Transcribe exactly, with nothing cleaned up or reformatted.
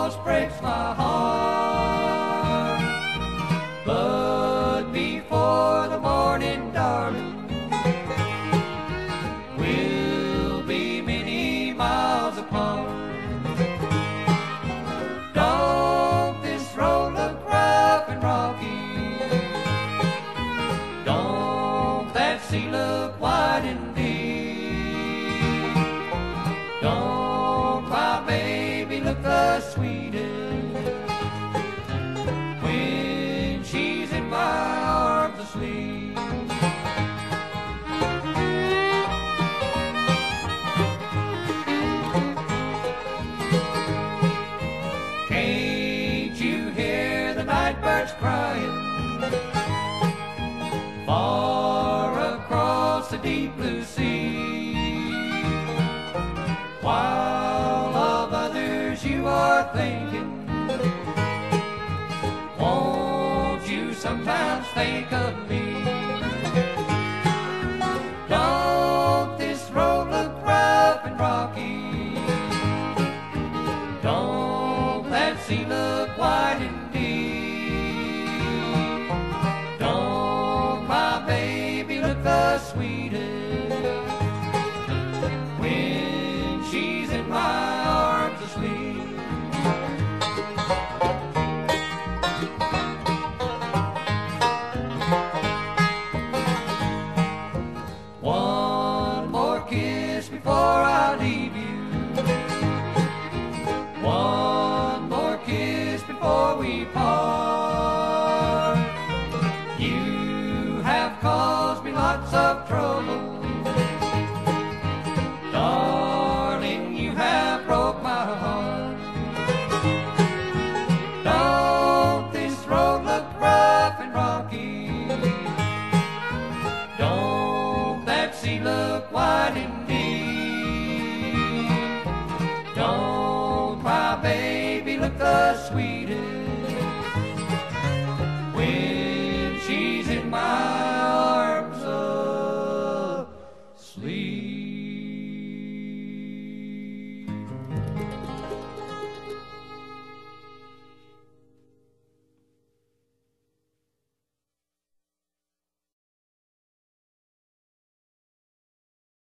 almost breaks my heart. But before the morning, darling, we'll be many miles apart. Don't this road look rough and rocky? Don't that sea look wide and deep? Don't my baby look the sweetest when she's in my arms asleep? Can't you hear the night birds crying far across the deep blue sea? While of others you are thinking, won't you sometimes think of me? Don't this road look rough and rocky? Don't that sea look wide and deep? Don't my baby look the sweetest when she's in my arms asleep? One more kiss before I leave you. One more kiss before we part. You have caused me lots of trouble, darling, you have broke my heart. Don't this road look rough and rocky? Don't that sea look wide and deep? Don't my baby look the sweetest